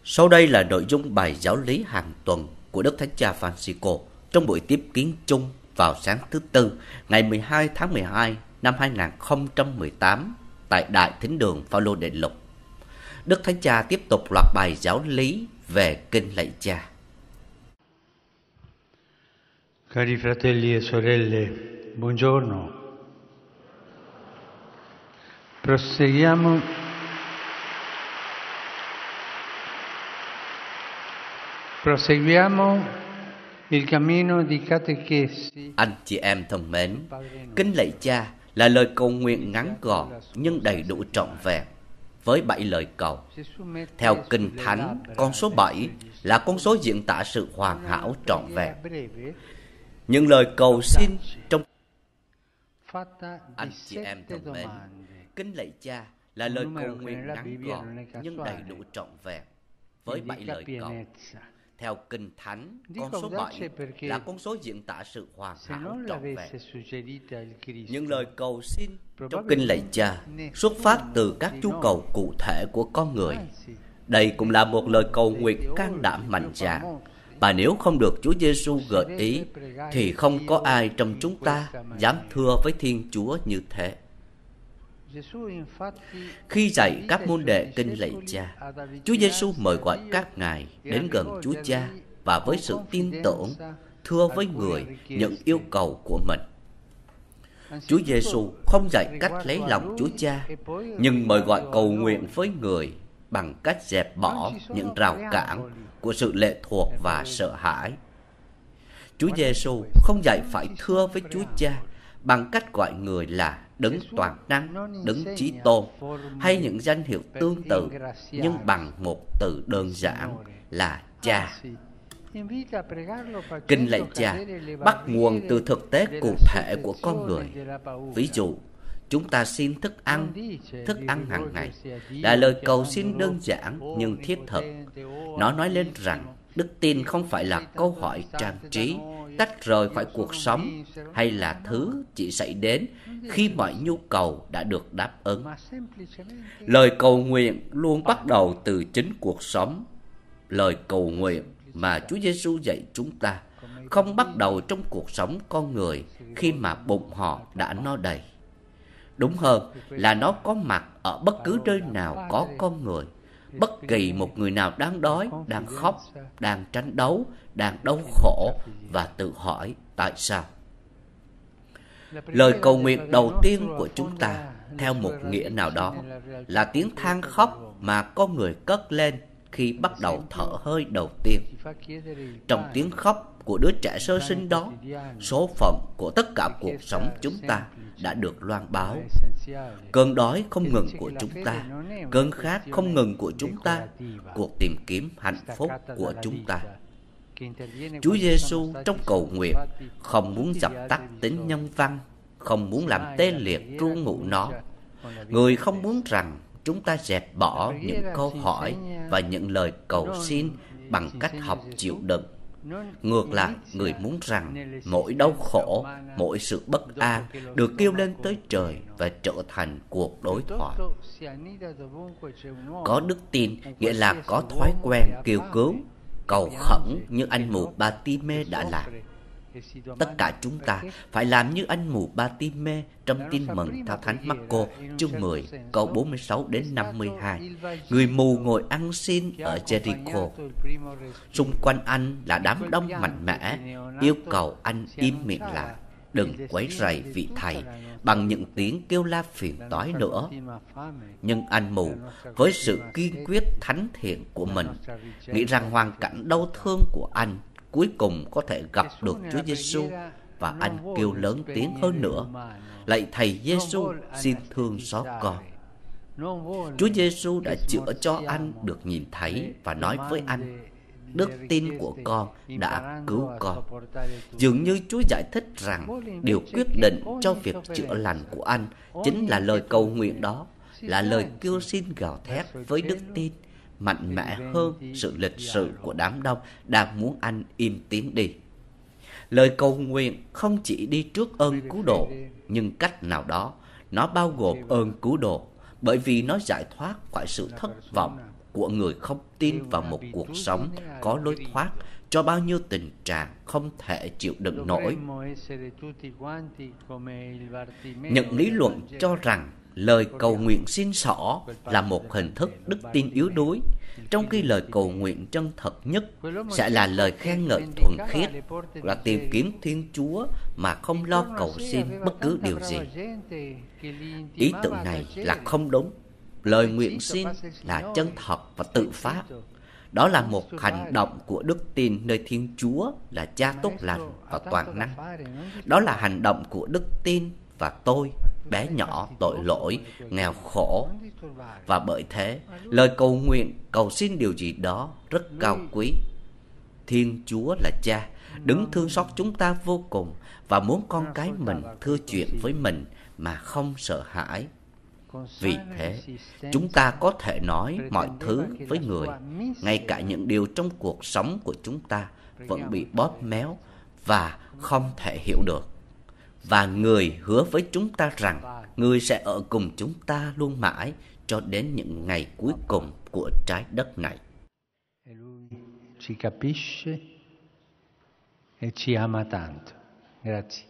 Sau đây là nội dung bài giáo lý hàng tuần của Đức Thánh Cha Francisco trong buổi tiếp kiến chung vào sáng thứ Tư, ngày 12 tháng 12 năm 2018 tại Đại Thính đường Phaolô Đệ Lục. Đức Thánh Cha tiếp tục loạt bài giáo lý về Kinh Lạy Cha. Cari fratelli e sorelle, buongiorno. Proseguiamo il cammino di catechesi. Anh chị em thân mến, Kinh Lạy Cha là lời cầu nguyện ngắn gọn nhưng đầy đủ trọn vẹn với 7 lời cầu. Theo Kinh Thánh, con số 7 là con số diễn tả sự hoàn hảo trọn vẹn. Những lời cầu xin trong anh chị em thân mến, Kinh Lạy Cha là lời cầu nguyện ngắn gọn nhưng đầy đủ trọn vẹn với 7 lời cầu. Theo Kinh Thánh, con số 7 là con số diễn tả sự hoàn hảo trọn vẹn. Những lời cầu xin trong Kinh Lạy Cha xuất phát từ các nhu cầu cụ thể của con người. Đây cũng là một lời cầu nguyện can đảm mạnh dạn. Và nếu không được Chúa Giêsu gợi ý, thì không có ai trong chúng ta dám thưa với Thiên Chúa như thế. Khi dạy các môn đệ Kinh Lạy Cha, Chúa Giêsu mời gọi các ngài đến gần Chúa Cha và với sự tin tưởng thưa với người những yêu cầu của mình. Chúa Giêsu không dạy cách lấy lòng Chúa Cha, nhưng mời gọi cầu nguyện với người bằng cách dẹp bỏ những rào cản của sự lệ thuộc và sợ hãi. Chúa Giêsu không dạy phải thưa với Chúa Cha bằng cách gọi người là Đấng toàn năng, Đấng chí tôn hay những danh hiệu tương tự, nhưng bằng một từ đơn giản là Cha. Kinh Lạy Cha bắt nguồn từ thực tế cụ thể của con người. Ví dụ, chúng ta xin thức ăn hàng ngày là lời cầu xin đơn giản nhưng thiết thực. Nó nói lên rằng đức tin không phải là câu hỏi trang trí, tách rời khỏi cuộc sống, hay là thứ chỉ xảy đến khi mọi nhu cầu đã được đáp ứng. Lời cầu nguyện luôn bắt đầu từ chính cuộc sống. Lời cầu nguyện mà Chúa Giêsu dạy chúng ta không bắt đầu trong cuộc sống con người khi mà bụng họ đã no đầy. Đúng hơn là nó có mặt ở bất cứ nơi nào có con người. Bất kỳ một người nào đang đói, đang khóc, đang tranh đấu, đang đau khổ và tự hỏi tại sao. Lời cầu nguyện đầu tiên của chúng ta, theo một nghĩa nào đó, là tiếng than khóc mà con người cất lên khi bắt đầu thở hơi đầu tiên. Trong tiếng khóc của đứa trẻ sơ sinh đó, số phận của tất cả cuộc sống chúng ta đã được loan báo. Cơn đói không ngừng của chúng ta, cơn khát không ngừng của chúng ta, cuộc tìm kiếm hạnh phúc của chúng ta. Chúa Giêsu trong cầu nguyện không muốn dập tắt tính nhân văn, không muốn làm tê liệt ru ngụ nó. Người không muốn rằng chúng ta dẹp bỏ những câu hỏi và những lời cầu xin bằng cách học chịu đựng. Ngược lại, người muốn rằng mỗi đau khổ, mỗi sự bất an được kêu lên tới trời và trở thành cuộc đối thoại. Có đức tin nghĩa là có thói quen kêu cứu, cầu khẩn như anh mù Ba-ti-mê đã làm. Tất cả chúng ta phải làm như anh mù Ba-ti-mê trong Tin mừng theo Thánh Mác-cô chương 10 câu 46 đến 52. Người mù ngồi ăn xin ở Jericho. Xung quanh anh là đám đông mạnh mẽ, yêu cầu anh im miệng lại, đừng quấy rầy vị thầy bằng những tiếng kêu la phiền toái nữa. Nhưng anh mù với sự kiên quyết thánh thiện của mình nghĩ rằng hoàn cảnh đau thương của anh cuối cùng có thể gặp được Chúa Giêsu, và anh kêu lớn tiếng hơn nữa: lạy thầy Giêsu, xin thương xót con. Chúa Giêsu đã chữa cho anh được nhìn thấy và nói với anh: đức tin của con đã cứu con. Dường như Chúa giải thích rằng điều quyết định cho việc chữa lành của anh chính là lời cầu nguyện đó, là lời kêu xin gào thét với đức tin, mạnh mẽ hơn sự lịch sự của đám đông đang muốn anh im tiếng đi. Lời cầu nguyện không chỉ đi trước ơn cứu độ, nhưng cách nào đó nó bao gồm ơn cứu độ, bởi vì nó giải thoát khỏi sự thất vọng, của người không tin vào một cuộc sống có lối thoát cho bao nhiêu tình trạng không thể chịu đựng nổi. Những lý luận cho rằng lời cầu nguyện xin xỏ là một hình thức đức tin yếu đuối, trong khi lời cầu nguyện chân thật nhất sẽ là lời khen ngợi thuần khiết, là tìm kiếm Thiên Chúa mà không lo cầu xin bất cứ điều gì. Ý tưởng này là không đúng. Lời nguyện xin là chân thật và tự phát. Đó là một hành động của đức tin nơi Thiên Chúa là Cha tốt lành và toàn năng. Đó là hành động của đức tin và tôi, bé nhỏ, tội lỗi, nghèo khổ. Và bởi thế, lời cầu nguyện, cầu xin điều gì đó rất cao quý. Thiên Chúa là Cha, đấng thương xót chúng ta vô cùng và muốn con cái mình thưa chuyện với mình mà không sợ hãi. Vì thế, chúng ta có thể nói mọi thứ với người, ngay cả những điều trong cuộc sống của chúng ta vẫn bị bóp méo và không thể hiểu được. Và người hứa với chúng ta rằng người sẽ ở cùng chúng ta luôn mãi cho đến những ngày cuối cùng của trái đất này. Ci capisce e ci ama tanto. Grazie.